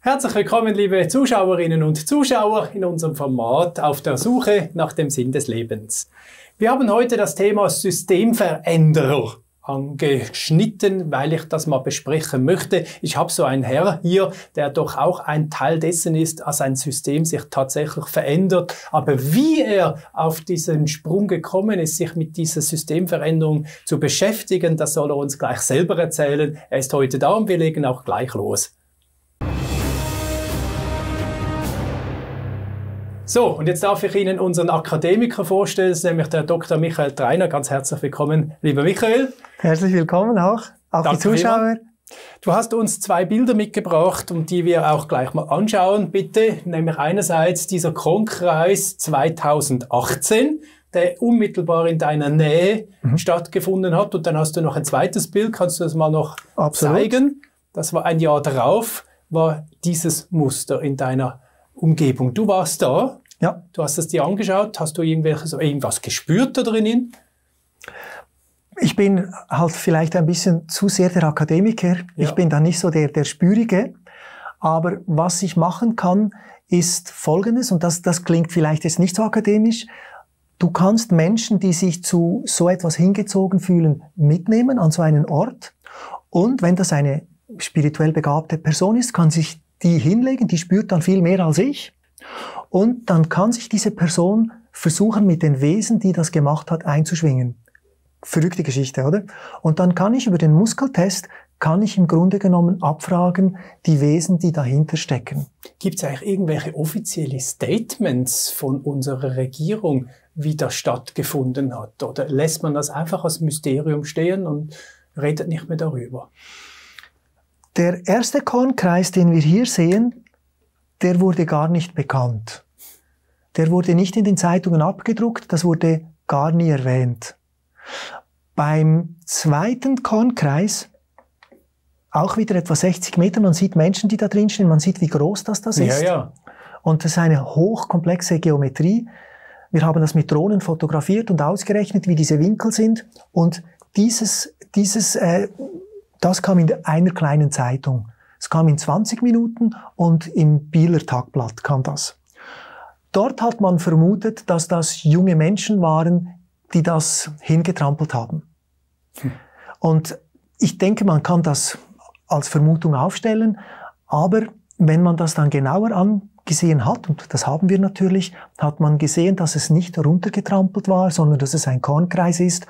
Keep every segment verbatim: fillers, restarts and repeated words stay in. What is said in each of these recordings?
Herzlich willkommen, liebe Zuschauerinnen und Zuschauer, in unserem Format Auf der Suche nach dem Sinn des Lebens. Wir haben heute das Thema Systemveränderer angeschnitten, weil ich das mal besprechen möchte. Ich habe so einen Herr hier, der doch auch ein Teil dessen ist, dass ein System sich tatsächlich verändert. Aber wie er auf diesen Sprung gekommen ist, sich mit dieser Systemveränderung zu beschäftigen, das soll er uns gleich selber erzählen. Er ist heute da und wir legen auch gleich los. So, und jetzt darf ich Ihnen unseren Akademiker vorstellen, das ist nämlich der Doktor Michael Treiner. Ganz herzlich willkommen, lieber Michael. Herzlich willkommen auch, auch Danke die Zuschauer. Vielmals. Du hast uns zwei Bilder mitgebracht, um die wir auch gleich mal anschauen, bitte. Nämlich einerseits dieser Kornkreis zweitausendachtzehn, der unmittelbar in deiner Nähe mhm. stattgefunden hat. Und dann hast du noch ein zweites Bild, kannst du das mal noch Absolut. zeigen? Das war ein Jahr darauf, war dieses Muster in deiner Umgebung. Du warst da, ja. Du hast es dir angeschaut, hast du irgendwelches, irgendwas gespürt da drinnen? Ich bin halt vielleicht ein bisschen zu sehr der Akademiker. Ja. Ich bin da nicht so der, der Spürige. Aber was ich machen kann, ist Folgendes, und das, das klingt vielleicht jetzt nicht so akademisch. Du kannst Menschen, die sich zu so etwas hingezogen fühlen, mitnehmen an so einen Ort. Und wenn das eine spirituell begabte Person ist, kann sich die hinlegen, die spürt dann viel mehr als ich. Und dann kann sich diese Person versuchen, mit den Wesen, die das gemacht hat, einzuschwingen. Verrückte Geschichte, oder? Und dann kann ich über den Muskeltest, kann ich im Grunde genommen abfragen, die Wesen, die dahinter stecken. Gibt es eigentlich irgendwelche offizielle Statements von unserer Regierung, wie das stattgefunden hat? Oder lässt man das einfach als Mysterium stehen und redet nicht mehr darüber? Der erste Kornkreis, den wir hier sehen, der wurde gar nicht bekannt. Der wurde nicht in den Zeitungen abgedruckt, das wurde gar nie erwähnt. Beim zweiten Kornkreis, auch wieder etwa sechzig Meter, man sieht Menschen, die da drin stehen, man sieht, wie groß das, das ist. Ja, ja. Und das ist eine hochkomplexe Geometrie. Wir haben das mit Drohnen fotografiert und ausgerechnet, wie diese Winkel sind. Und dieses, dieses, äh, das kam in einer kleinen Zeitung. Es kam in zwanzig Minuten und im Bieler Tagblatt kam das. Dort hat man vermutet, dass das junge Menschen waren, die das hingetrampelt haben. Hm. Und ich denke, man kann das als Vermutung aufstellen, aber wenn man das dann genauer angesehen hat, und das haben wir natürlich, hat man gesehen, dass es nicht runtergetrampelt war, sondern dass es ein Kornkreis ist,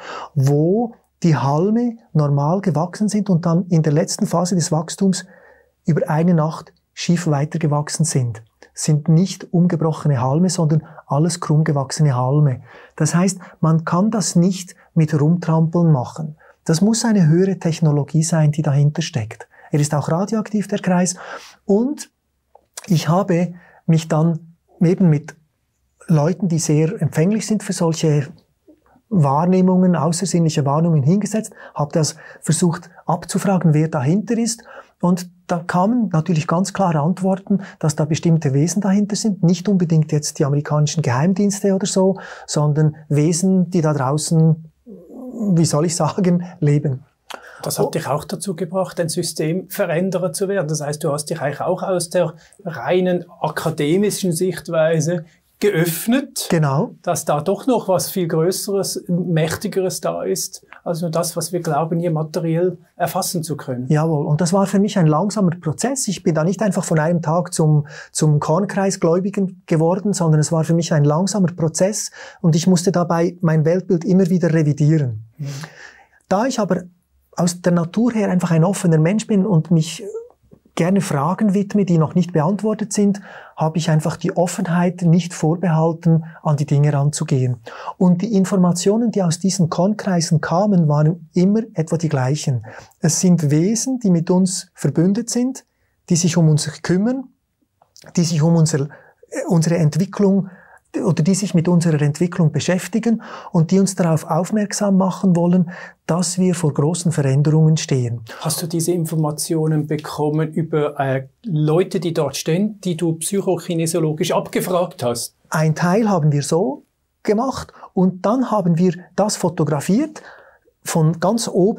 wo die Halme normal gewachsen sind und dann in der letzten Phase des Wachstums über eine Nacht schief weitergewachsen sind. Es sind nicht umgebrochene Halme, sondern alles krumm gewachsene Halme. Das heißt, man kann das nicht mit Rumtrampeln machen. Das muss eine höhere Technologie sein, die dahinter steckt. Er ist auch radioaktiv, der Kreis. Und ich habe mich dann eben mit Leuten, die sehr empfänglich sind für solche Wahrnehmungen, außersinnliche Wahrnehmungen hingesetzt, habe das versucht abzufragen, wer dahinter ist. Und da kamen natürlich ganz klare Antworten, dass da bestimmte Wesen dahinter sind. Nicht unbedingt jetzt die amerikanischen Geheimdienste oder so, sondern Wesen, die da draußen, wie soll ich sagen, leben. Das hat dich auch dazu gebracht, ein Systemveränderer zu werden. Das heißt, du hast dich eigentlich auch aus der reinen akademischen Sichtweise geöffnet, genau, dass da doch noch was viel Größeres, Mächtigeres da ist, als nur das, was wir glauben, hier materiell erfassen zu können. Jawohl, und das war für mich ein langsamer Prozess. Ich bin da nicht einfach von einem Tag zum, zum Kornkreisgläubigen geworden, sondern es war für mich ein langsamer Prozess und ich musste dabei mein Weltbild immer wieder revidieren. Mhm. Da ich aber aus der Natur her einfach ein offener Mensch bin und mich gerne Fragen widme, die noch nicht beantwortet sind, habe ich einfach die Offenheit nicht vorbehalten, an die Dinge ranzugehen. Und die Informationen, die aus diesen Kornkreisen kamen, waren immer etwa die gleichen. Es sind Wesen, die mit uns verbündet sind, die sich um uns kümmern, die sich um unser, unsere Entwicklung oder die sich mit unserer Entwicklung beschäftigen und die uns darauf aufmerksam machen wollen, dass wir vor großen Veränderungen stehen. Hast du diese Informationen bekommen über äh, Leute, die dort stehen, die du psychokinesiologisch abgefragt hast? Ein Teil haben wir so gemacht und dann haben wir das fotografiert von ganz oben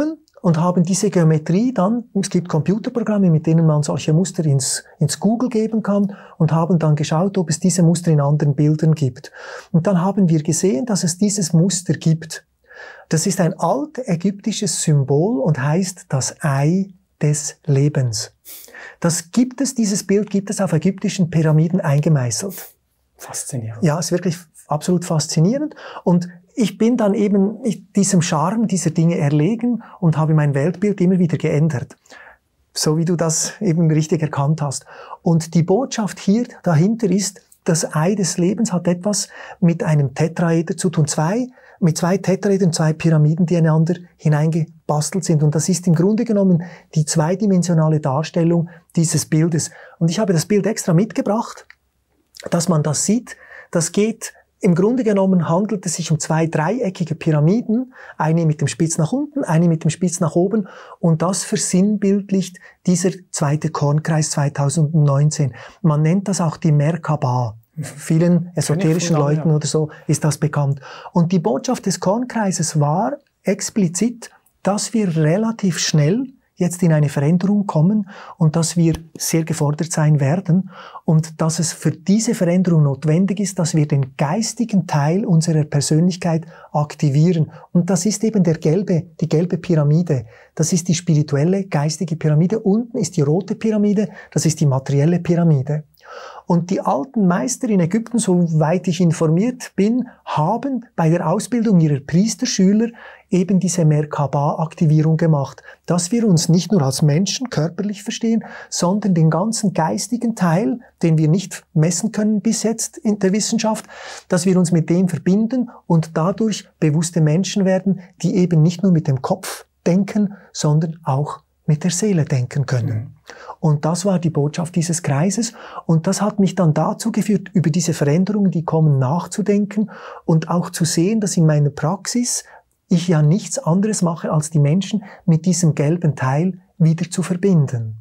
und haben diese Geometrie dann, es gibt Computerprogramme, mit denen man solche Muster ins, ins Google geben kann, und haben dann geschaut, ob es diese Muster in anderen Bildern gibt. Und dann haben wir gesehen, dass es dieses Muster gibt. Das ist ein altägyptisches Symbol und heißt das Ei des Lebens. Das gibt es, dieses Bild gibt es auf ägyptischen Pyramiden eingemeißelt. Faszinierend. Ja, ist wirklich absolut faszinierend. Und ich bin dann eben diesem Charme dieser Dinge erlegen und habe mein Weltbild immer wieder geändert. So wie du das eben richtig erkannt hast. Und die Botschaft hier dahinter ist, das Ei des Lebens hat etwas mit einem Tetraeder zu tun. Zwei, mit zwei Tetraedern, zwei Pyramiden, die einander hineingebastelt sind. Und das ist im Grunde genommen die zweidimensionale Darstellung dieses Bildes. Und ich habe das Bild extra mitgebracht, dass man das sieht. Das geht, im Grunde genommen handelt es sich um zwei dreieckige Pyramiden, eine mit dem Spitz nach unten, eine mit dem Spitz nach oben, und das versinnbildlicht dieser zweite Kornkreis zweitausendneunzehn. Man nennt das auch die Merkaba. Vielen esoterischen Leuten oder so ist das bekannt. Und die Botschaft des Kornkreises war explizit, dass wir relativ schnell jetzt in eine Veränderung kommen und dass wir sehr gefordert sein werden und dass es für diese Veränderung notwendig ist, dass wir den geistigen Teil unserer Persönlichkeit aktivieren. Und das ist eben der gelbe, die gelbe Pyramide. Das ist die spirituelle, geistige Pyramide. Unten ist die rote Pyramide, das ist die materielle Pyramide. Und die alten Meister in Ägypten, soweit ich informiert bin, haben bei der Ausbildung ihrer Priesterschüler eben diese Merkaba-Aktivierung gemacht, dass wir uns nicht nur als Menschen körperlich verstehen, sondern den ganzen geistigen Teil, den wir nicht messen können bis jetzt in der Wissenschaft, dass wir uns mit dem verbinden und dadurch bewusste Menschen werden, die eben nicht nur mit dem Kopf denken, sondern auch mit der Seele denken können. Und das war die Botschaft dieses Kreises. Und das hat mich dann dazu geführt, über diese Veränderungen, die kommen, nachzudenken und auch zu sehen, dass in meiner Praxis ich ja nichts anderes mache, als die Menschen mit diesem gelben Teil wieder zu verbinden.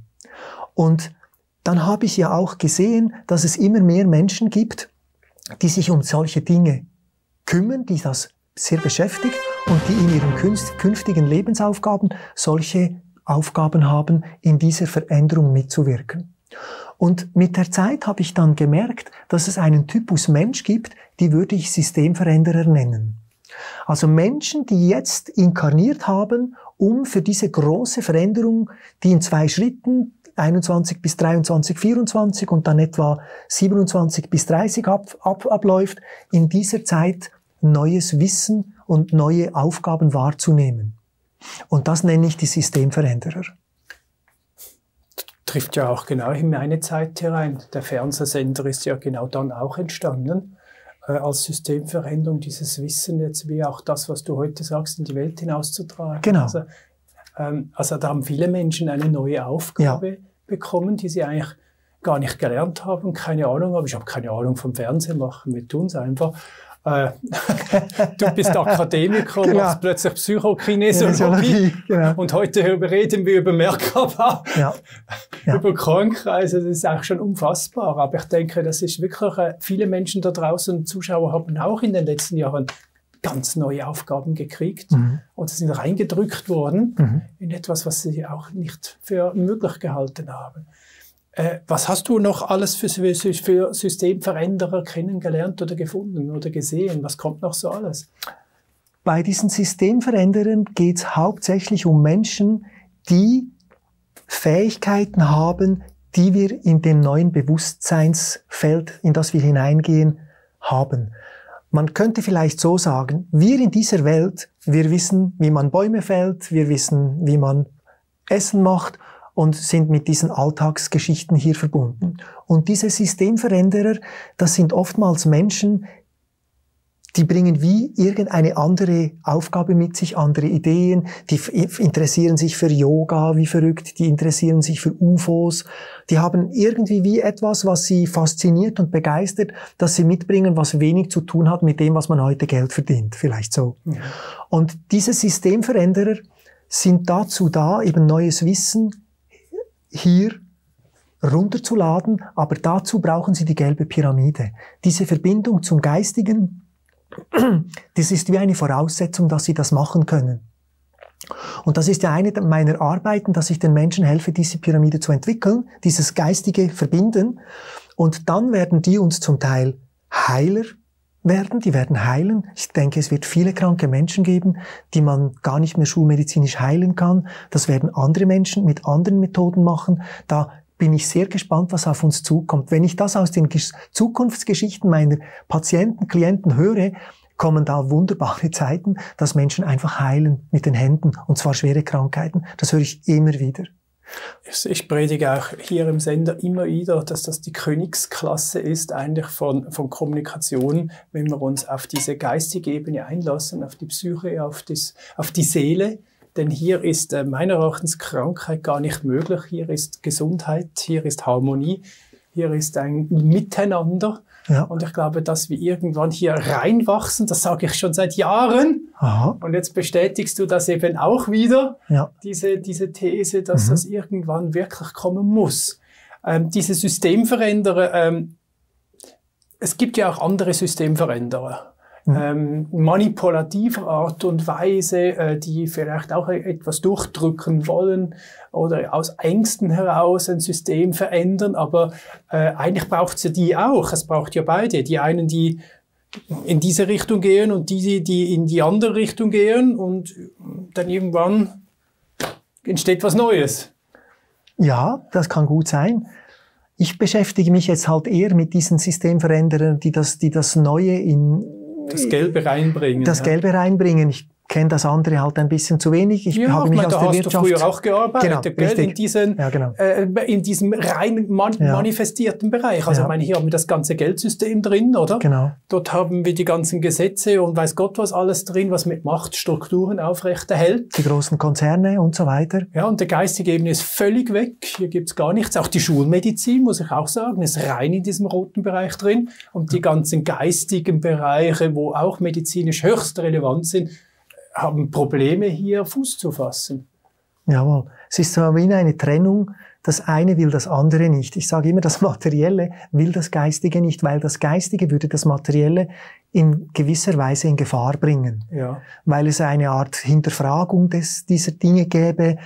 Und dann habe ich ja auch gesehen, dass es immer mehr Menschen gibt, die sich um solche Dinge kümmern, die das sehr beschäftigt und die in ihren künftigen Lebensaufgaben solche Aufgaben haben, in dieser Veränderung mitzuwirken. Und mit der Zeit habe ich dann gemerkt, dass es einen Typus Mensch gibt, die würde ich Systemveränderer nennen. Also Menschen, die jetzt inkarniert haben, um für diese große Veränderung, die in zwei Schritten, einundzwanzig bis dreiundzwanzig, vierundzwanzig und dann etwa siebenundzwanzig bis dreißig ab, ab, abläuft, in dieser Zeit neues Wissen und neue Aufgaben wahrzunehmen. Und das nenne ich die Systemveränderer. Trifft ja auch genau in meine Zeit herein. Der Fernsehsender ist ja genau dann auch entstanden, äh, als Systemveränderung, dieses Wissen jetzt wie auch das, was du heute sagst, in die Welt hinauszutragen. Genau. Also, ähm, also da haben viele Menschen eine neue Aufgabe ja. bekommen, die sie eigentlich gar nicht gelernt haben, keine Ahnung haben. Ich habe keine Ahnung vom Fernsehen machen, wir tun es einfach. Äh, du bist Akademiker und genau. machst plötzlich Psychokinesiologie. Genau. Und heute reden wir über Merkaba, ja. ja. über Kornkreise. Das ist auch schon unfassbar. Aber ich denke, das ist wirklich, äh, viele Menschen da draußen, Zuschauer haben auch in den letzten Jahren ganz neue Aufgaben gekriegt mhm. oder sind reingedrückt worden mhm. in etwas, was sie auch nicht für möglich gehalten haben. Äh, was hast du noch alles für, für Systemveränderer kennengelernt oder gefunden oder gesehen? Was kommt noch so alles? Bei diesen Systemveränderern geht es hauptsächlich um Menschen, die Fähigkeiten haben, die wir in dem neuen Bewusstseinsfeld, in das wir hineingehen, haben. Man könnte vielleicht so sagen, wir in dieser Welt, wir wissen, wie man Bäume fällt, wir wissen, wie man Essen macht, und sind mit diesen Alltagsgeschichten hier verbunden. Und diese Systemveränderer, das sind oftmals Menschen, die bringen wie irgendeine andere Aufgabe mit sich, andere Ideen, die interessieren sich für Yoga wie verrückt, die interessieren sich für U F Os, die haben irgendwie wie etwas, was sie fasziniert und begeistert, das sie mitbringen, was wenig zu tun hat mit dem, was man heute Geld verdient, vielleicht so. Ja. Und diese Systemveränderer sind dazu da, eben neues Wissen hier runterzuladen, aber dazu brauchen sie die gelbe Pyramide. Diese Verbindung zum Geistigen, das ist wie eine Voraussetzung, dass sie das machen können. Und das ist ja eine meiner Arbeiten, dass ich den Menschen helfe, diese Pyramide zu entwickeln, dieses geistige Verbinden. Und dann werden die uns zum Teil Heiler werden, die werden heilen. Ich denke, es wird viele kranke Menschen geben, die man gar nicht mehr schulmedizinisch heilen kann. Das werden andere Menschen mit anderen Methoden machen. Da bin ich sehr gespannt, was auf uns zukommt. Wenn ich das aus den Zukunftsgeschichten meiner Patienten, Klienten höre, kommen da wunderbare Zeiten, dass Menschen einfach heilen mit den Händen, und zwar schwere Krankheiten. Das höre ich immer wieder. Ich predige auch hier im Sender immer wieder, dass das die Königsklasse ist, eigentlich von, von Kommunikation, wenn wir uns auf diese geistige Ebene einlassen, auf die Psyche, auf, das, auf die Seele. Denn hier ist äh, meiner Erachtens Krankheit gar nicht möglich. Hier ist Gesundheit, hier ist Harmonie, hier ist ein Miteinander. Ja. Und ich glaube, dass wir irgendwann hier reinwachsen, das sage ich schon seit Jahren. Aha. Und jetzt bestätigst du das eben auch wieder, ja. diese, diese These, dass mhm. das irgendwann wirklich kommen muss. Ähm, diese Systemveränderer, ähm, es gibt ja auch andere Systemveränderer. Mhm. Ähm, manipulativer Art und Weise, äh, die vielleicht auch etwas durchdrücken wollen oder aus Ängsten heraus ein System verändern, aber äh, eigentlich braucht es ja die auch. Es braucht ja beide. Die einen, die in diese Richtung gehen und die, die in die andere Richtung gehen, und dann irgendwann entsteht was Neues. Ja, das kann gut sein. Ich beschäftige mich jetzt halt eher mit diesen Systemveränderern, die das, die das Neue in Das Gelbe reinbringen. Das ja. Gelbe reinbringen. Ich kenne das andere halt ein bisschen zu wenig. Ich ja, habe mich meine, aus da der hast Wirtschaft... du früher auch gearbeitet, genau, gell? Richtig. In, diesen, ja, genau. äh, in diesem rein man ja. manifestierten Bereich. Also ja. ich meine, hier haben wir das ganze Geldsystem drin, oder? Genau. Dort haben wir die ganzen Gesetze und weiß Gott was alles drin, was mit Machtstrukturen aufrechterhält. Die großen Konzerne und so weiter. Ja, und der geistige Ebene ist völlig weg. Hier gibt's gar nichts. Auch die Schulmedizin, muss ich auch sagen, ist rein in diesem roten Bereich drin. Und die ganzen geistigen Bereiche, wo auch medizinisch höchst relevant sind, haben Probleme, hier Fuß zu fassen. Jawohl. Es ist so wie eine Trennung. Das eine will das andere nicht. Ich sage immer, das Materielle will das Geistige nicht, weil das Geistige würde das Materielle in gewisser Weise in Gefahr bringen. Ja. Weil es eine Art Hinterfragung des, dieser Dinge gäbe.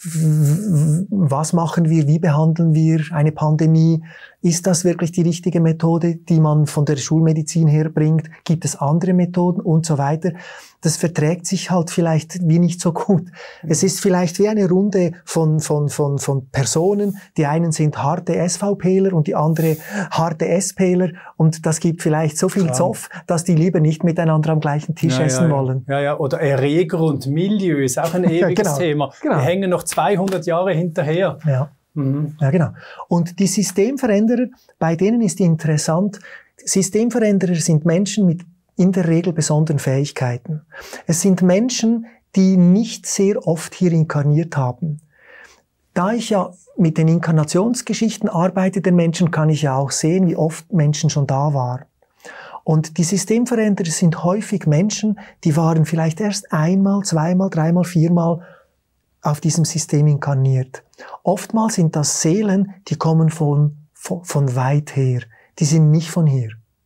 Was machen wir? Wie behandeln wir eine Pandemie? Ist das wirklich die richtige Methode, die man von der Schulmedizin her bringt? Gibt es andere Methoden und so weiter? Das verträgt sich halt vielleicht wie nicht so gut. Es ist vielleicht wie eine Runde von, von, von, von Personen. Die einen sind harte SVPler und die andere harte SPler. Und das gibt vielleicht so viel Zoff, dass die lieber nicht miteinander am gleichen Tisch ja, essen ja, ja. wollen. Ja, ja. Oder Erreger und Milieu ist auch ein ewiges ja, genau. Thema. Genau. Wir hängen noch zweihundert Jahre hinterher. Ja. Mhm. Ja, genau. Und die Systemveränderer, bei denen ist interessant, Systemveränderer sind Menschen mit in der Regel besonderen Fähigkeiten. Es sind Menschen, die nicht sehr oft hier inkarniert haben. Da ich ja mit den Inkarnationsgeschichten arbeite, den Menschen, kann ich ja auch sehen, wie oft Menschen schon da waren. Und die Systemveränderer sind häufig Menschen, die waren vielleicht erst einmal, zweimal, dreimal, viermal auf diesem System inkarniert. Oftmals sind das Seelen, die kommen von, von, von weit her. Die sind nicht von hier.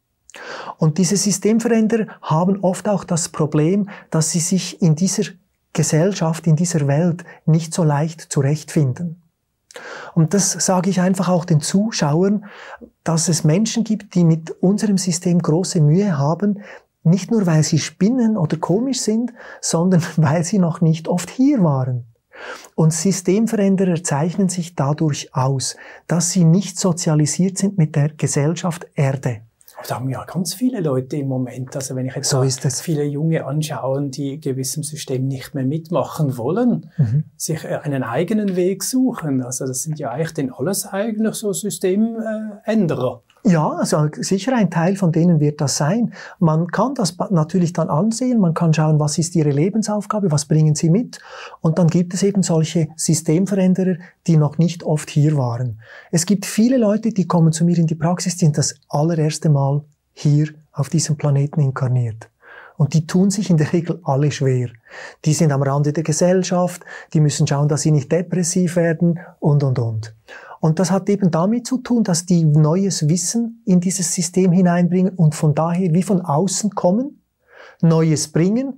Und diese Systemveränderer haben oft auch das Problem, dass sie sich in dieser Gesellschaft, in dieser Welt nicht so leicht zurechtfinden. Und das sage ich einfach auch den Zuschauern, dass es Menschen gibt, die mit unserem System große Mühe haben, nicht nur weil sie spinnen oder komisch sind, sondern weil sie noch nicht oft hier waren. Und Systemveränderer zeichnen sich dadurch aus, dass sie nicht sozialisiert sind mit der Gesellschaft Erde. Aber da haben ja ganz viele Leute im Moment, also wenn ich jetzt so ist es. viele Junge anschaue, die gewissem System nicht mehr mitmachen wollen, mhm. sich einen eigenen Weg suchen. Also das sind ja eigentlich denn alles eigentlich so Systemänderer. Ja, also sicher ein Teil von denen wird das sein. Man kann das natürlich dann ansehen, man kann schauen, was ist ihre Lebensaufgabe, was bringen sie mit. Und dann gibt es eben solche Systemveränderer, die noch nicht oft hier waren. Es gibt viele Leute, die kommen zu mir in die Praxis, die sind das allererste Mal hier auf diesem Planeten inkarniert. Und die tun sich in der Regel alle schwer. Die sind am Rande der Gesellschaft, die müssen schauen, dass sie nicht depressiv werden und, und, und. Und das hat eben damit zu tun, dass die neues Wissen in dieses System hineinbringen und von daher wie von außen kommen, Neues bringen,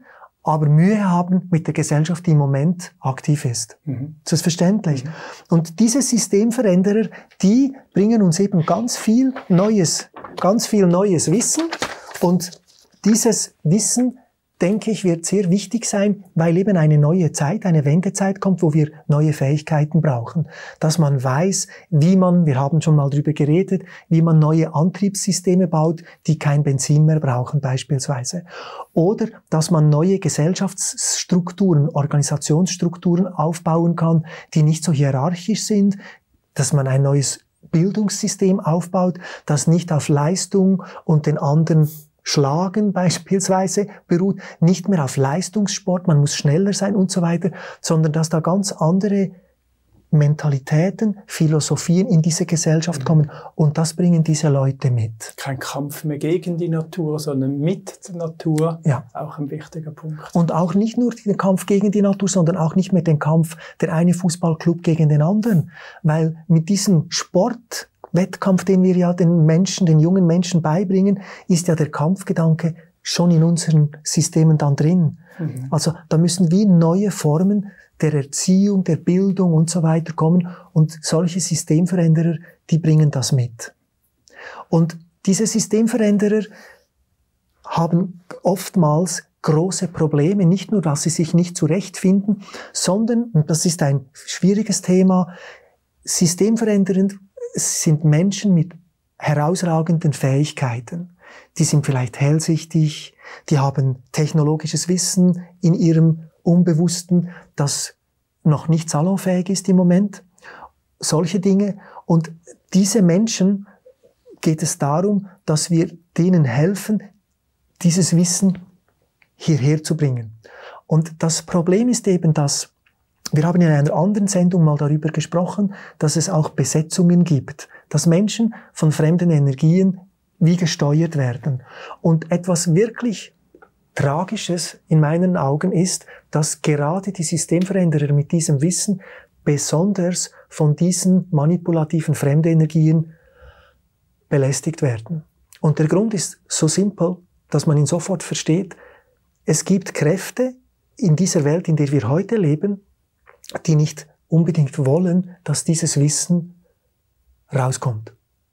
aber Mühe haben mit der Gesellschaft, die im Moment aktiv ist. Mhm. Das ist verständlich. Mhm. Und diese Systemveränderer, die bringen uns eben ganz viel Neues, ganz viel neues Wissen. Und dieses Wissen, denke ich, wird sehr wichtig sein, weil eben eine neue Zeit, eine Wendezeit kommt, wo wir neue Fähigkeiten brauchen. Dass man weiß, wie man, wir haben schon mal drüber geredet, wie man neue Antriebssysteme baut, die kein Benzin mehr brauchen beispielsweise. Oder dass man neue Gesellschaftsstrukturen, Organisationsstrukturen aufbauen kann, die nicht so hierarchisch sind, dass man ein neues Bildungssystem aufbaut, das nicht auf Leistung und den anderen Schlagen beispielsweise beruht, nicht mehr auf Leistungssport, man muss schneller sein und so weiter, sondern dass da ganz andere Mentalitäten, Philosophien in diese Gesellschaft mhm. kommen. Und das bringen diese Leute mit. Kein Kampf mehr gegen die Natur, sondern mit der Natur. Ja. Auch ein wichtiger Punkt. Und auch nicht nur den Kampf gegen die Natur, sondern auch nicht mehr den Kampf der eine Fußballclub gegen den anderen. Weil mit diesem Sport Wettkampf, den wir ja den Menschen, den jungen Menschen beibringen, ist ja der Kampfgedanke schon in unseren Systemen dann drin. Mhm. Also da müssen wie neue Formen der Erziehung, der Bildung und so weiter kommen und solche Systemveränderer, die bringen das mit. Und diese Systemveränderer haben oftmals große Probleme, nicht nur, dass sie sich nicht zurechtfinden, sondern, und das ist ein schwieriges Thema, Systemveränderer sind Menschen mit herausragenden Fähigkeiten. Die sind vielleicht hellsichtig, die haben technologisches Wissen in ihrem Unbewussten, das noch nicht salonfähig ist im Moment. Solche Dinge. Und diese Menschen geht es darum, dass wir denen helfen, dieses Wissen hierher zu bringen. Und das Problem ist eben, dass wir haben in einer anderen Sendung mal darüber gesprochen, dass es auch Besetzungen gibt, dass Menschen von fremden Energien wie gesteuert werden. Und etwas wirklich Tragisches in meinen Augen ist, dass gerade die Systemveränderer mit diesem Wissen besonders von diesen manipulativen Fremdenergien belästigt werden. Und der Grund ist so simpel, dass man ihn sofort versteht. Es gibt Kräfte in dieser Welt, in der wir heute leben, die nicht unbedingt wollen, dass dieses Wissen rauskommt.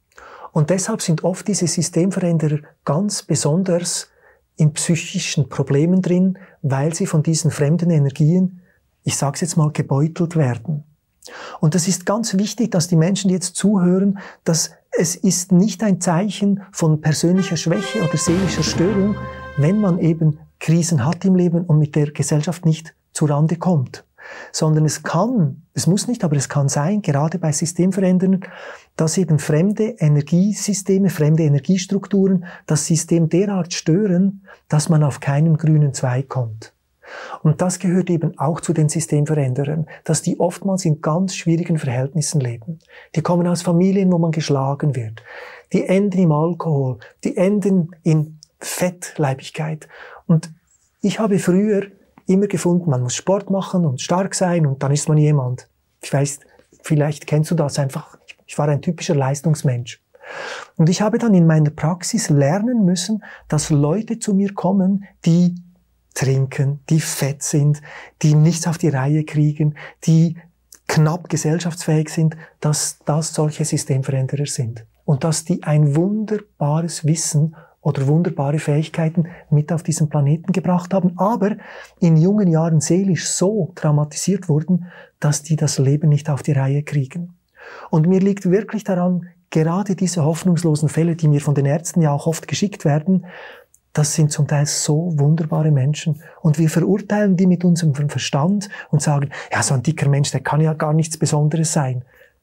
Und deshalb sind oft diese Systemveränderer ganz besonders in psychischen Problemen drin, weil sie von diesen fremden Energien, ich sage es jetzt mal, gebeutelt werden. Und das ist ganz wichtig, dass die Menschen, die jetzt zuhören, dass es ist nicht ein Zeichen von persönlicher Schwäche oder seelischer Störung, wenn man eben Krisen hat im Leben und mit der Gesellschaft nicht zurande kommt. Sondern es kann, es muss nicht, aber es kann sein, gerade bei Systemveränderern, dass eben fremde Energiesysteme, fremde Energiestrukturen das System derart stören, dass man auf keinen grünen Zweig kommt. Und das gehört eben auch zu den Systemveränderern, dass die oftmals in ganz schwierigen Verhältnissen leben. Die kommen aus Familien, wo man geschlagen wird. Die enden im Alkohol, die enden in Fettleibigkeit. Und ich habe früher immer gefunden, man muss Sport machen und stark sein und dann ist man jemand. Ich weiß, vielleicht kennst du das einfach. Ich war ein typischer Leistungsmensch. Und ich habe dann in meiner Praxis lernen müssen, dass Leute zu mir kommen, die trinken, die fett sind, die nichts auf die Reihe kriegen, die knapp gesellschaftsfähig sind, dass das solche Systemveränderer sind. Und dass die ein wunderbares Wissen oder wunderbare Fähigkeiten mit auf diesen Planeten gebracht haben, aber in jungen Jahren seelisch so traumatisiert wurden, dass die das Leben nicht auf die Reihe kriegen. Und mir liegt wirklich daran, gerade diese hoffnungslosen Fälle, die mir von den Ärzten ja auch oft geschickt werden, das sind zum Teil so wunderbare Menschen. Und wir verurteilen die mit unserem Verstand und sagen, ja, so ein dicker Mensch, der kann ja gar nichts Besonderes sein.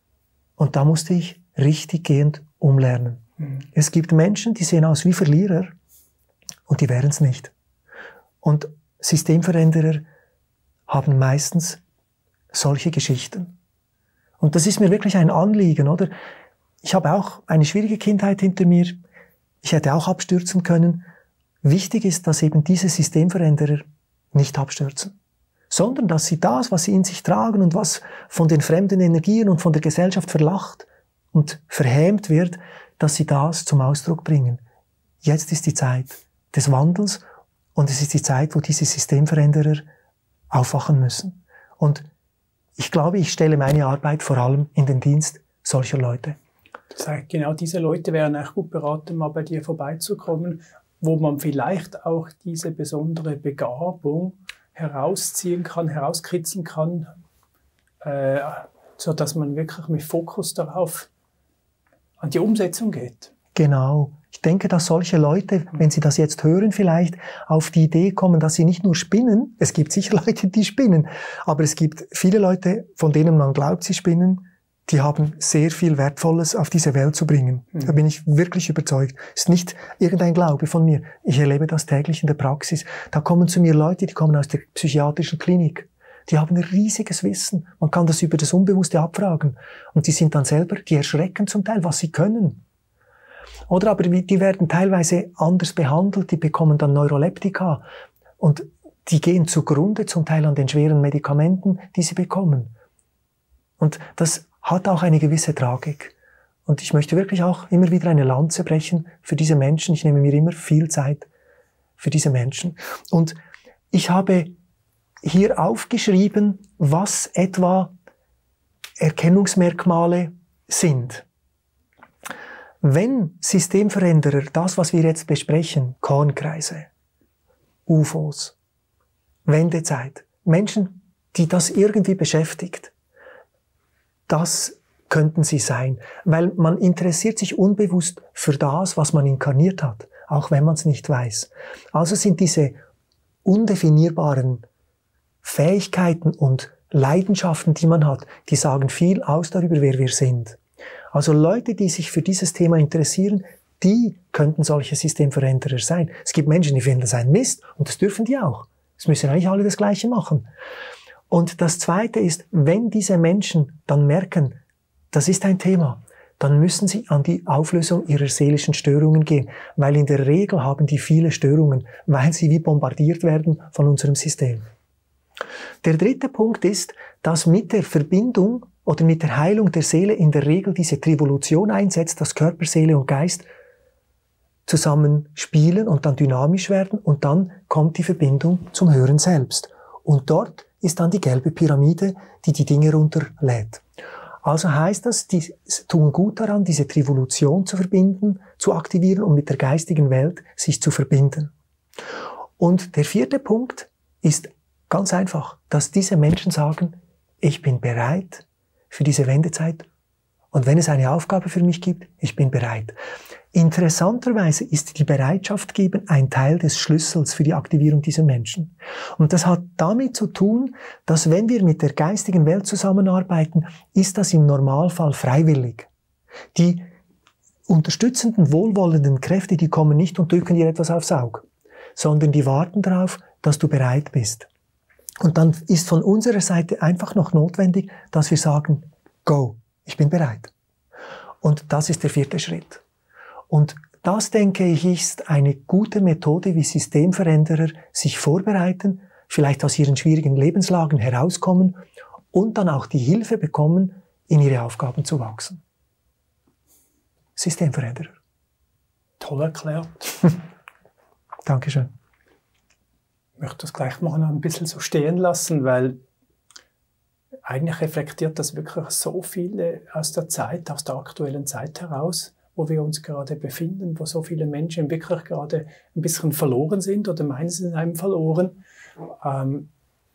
Und da musste ich richtig gehend umlernen. Es gibt Menschen, die sehen aus wie Verlierer und die wären es nicht. Und Systemveränderer haben meistens solche Geschichten. Und das ist mir wirklich ein Anliegen, oder? Ich habe auch eine schwierige Kindheit hinter mir. Ich hätte auch abstürzen können. Wichtig ist, dass eben diese Systemveränderer nicht abstürzen, sondern dass sie das, was sie in sich tragen und was von den fremden Energien und von der Gesellschaft verlacht und verhämt wird, dass sie das zum Ausdruck bringen. Jetzt ist die Zeit des Wandels Und es ist die Zeit, wo diese Systemveränderer aufwachen müssen. Und ich glaube, ich stelle meine Arbeit vor allem in den Dienst solcher Leute. Das heißt, genau diese Leute wären echt gut beraten, mal bei dir vorbeizukommen, wo man vielleicht auch diese besondere Begabung herausziehen kann, herauskitzeln kann, äh, so dass man wirklich mit Fokus darauf an die Umsetzung geht. Genau. Ich denke, dass solche Leute, wenn sie das jetzt hören, vielleicht auf die Idee kommen, dass sie nicht nur spinnen. Es gibt sicher Leute, die spinnen. Aber es gibt viele Leute, von denen man glaubt, sie spinnen, die haben sehr viel Wertvolles auf diese Welt zu bringen. Mhm. Da bin ich wirklich überzeugt. Es ist nicht irgendein Glaube von mir. Ich erlebe das täglich in der Praxis. Da kommen zu mir Leute, die kommen aus der psychiatrischen Klinik. Die haben ein riesiges Wissen. Man kann das über das Unbewusste abfragen. Und die sind dann selber, die erschrecken zum Teil, was sie können. Oder aber die werden teilweise anders behandelt, die bekommen dann Neuroleptika. Und die gehen zugrunde zum Teil an den schweren Medikamenten, die sie bekommen. Und das hat auch eine gewisse Tragik. Und ich möchte wirklich auch immer wieder eine Lanze brechen für diese Menschen. Ich nehme mir immer viel Zeit für diese Menschen. Und ich habe hier aufgeschrieben, was etwa Erkennungsmerkmale sind. Wenn Systemveränderer, das, was wir jetzt besprechen, Kornkreise, U F Os, Wendezeit, Menschen, die das irgendwie beschäftigt, das könnten sie sein. Weil man interessiert sich unbewusst für das, was man inkarniert hat, auch wenn man es nicht weiß. Also sind diese undefinierbaren Fähigkeiten und Leidenschaften, die man hat, die sagen viel aus darüber, wer wir sind. Also Leute, die sich für dieses Thema interessieren, die könnten solche Systemveränderer sein. Es gibt Menschen, die finden das ein Mist und das dürfen die auch. Es müssen eigentlich alle das Gleiche machen. Und das Zweite ist, wenn diese Menschen dann merken, das ist ein Thema, dann müssen sie an die Auflösung ihrer seelischen Störungen gehen, weil in der Regel haben die viele Störungen, weil sie wie bombardiert werden von unserem System. Der dritte Punkt ist, dass mit der Verbindung oder mit der Heilung der Seele in der Regel diese Trivolution einsetzt, dass Körper, Seele und Geist zusammen spielen und dann dynamisch werden und dann kommt die Verbindung zum Höheren Selbst. Und dort ist dann die gelbe Pyramide, die die Dinge runterlädt. Also heißt das, die tun gut daran, diese Trivolution zu verbinden, zu aktivieren und mit der geistigen Welt sich zu verbinden. Und der vierte Punkt ist ganz einfach, dass diese Menschen sagen, ich bin bereit für diese Wendezeit und wenn es eine Aufgabe für mich gibt, ich bin bereit. Interessanterweise ist die Bereitschaft geben ein Teil des Schlüssels für die Aktivierung dieser Menschen. Und das hat damit zu tun, dass wenn wir mit der geistigen Welt zusammenarbeiten, ist das im Normalfall freiwillig. Die unterstützenden, wohlwollenden Kräfte, die kommen nicht und drücken dir etwas aufs Auge, sondern die warten darauf, dass du bereit bist. Und dann ist von unserer Seite einfach noch notwendig, dass wir sagen, go, ich bin bereit. Und das ist der vierte Schritt. Und das, denke ich, ist eine gute Methode, wie Systemveränderer sich vorbereiten, vielleicht aus ihren schwierigen Lebenslagen herauskommen und dann auch die Hilfe bekommen, in ihre Aufgaben zu wachsen. Systemveränderer. Toll erklärt. Dankeschön. Ich möchte das gleich mal noch ein bisschen so stehen lassen, weil eigentlich reflektiert das wirklich so viele aus der Zeit, aus der aktuellen Zeit heraus, wo wir uns gerade befinden, wo so viele Menschen wirklich gerade ein bisschen verloren sind oder meinen, sie sind einem verloren. Ähm,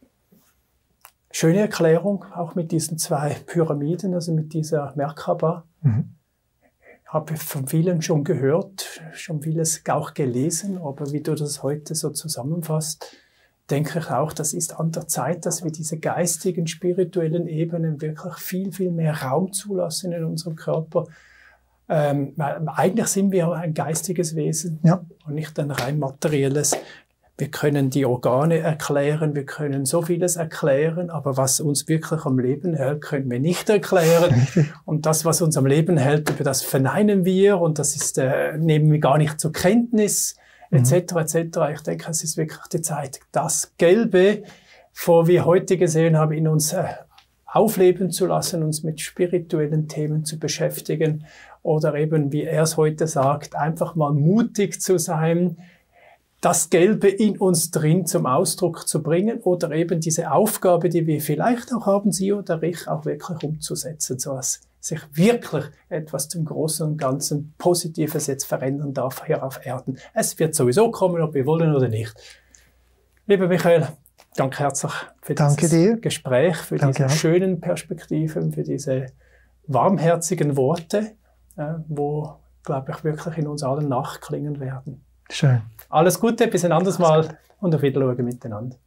schöne Erklärung, auch mit diesen zwei Pyramiden, also mit dieser Merkaba. Mhm. Habe von vielen schon gehört, schon vieles auch gelesen, aber wie du das heute so zusammenfasst, denke ich auch, das ist an der Zeit, dass wir diese geistigen, spirituellen Ebenen wirklich viel, viel mehr Raum zulassen in unserem Körper. Ähm, weil eigentlich sind wir ein geistiges Wesen, ja, und nicht ein rein materielles. Wir können die Organe erklären, wir können so vieles erklären, aber was uns wirklich am Leben hält, können wir nicht erklären. Und das, was uns am Leben hält, über das verneinen wir und das ist, äh, nehmen wir gar nicht zur Kenntnis, et cetera et cetera. Ich denke, es ist wirklich die Zeit, das Gelbe, vor wir heute gesehen haben, in uns äh, aufleben zu lassen, uns mit spirituellen Themen zu beschäftigen oder eben, wie er es heute sagt, einfach mal mutig zu sein, das Gelbe in uns drin zum Ausdruck zu bringen oder eben diese Aufgabe, die wir vielleicht auch haben, Sie oder ich, auch wirklich umzusetzen, so dass sich wirklich etwas zum Großen und Ganzen Positives jetzt verändern darf hier auf Erden. Es wird sowieso kommen, ob wir wollen oder nicht. Lieber Michael, danke herzlich für danke dieses dir. Gespräch, für danke diese auch. schönen Perspektiven, für diese warmherzigen Worte, äh, wo, glaube ich, wirklich in uns allen nachklingen werden. Schön. Alles Gute, bis ein anderes Mal und auf Wiedersehen miteinander.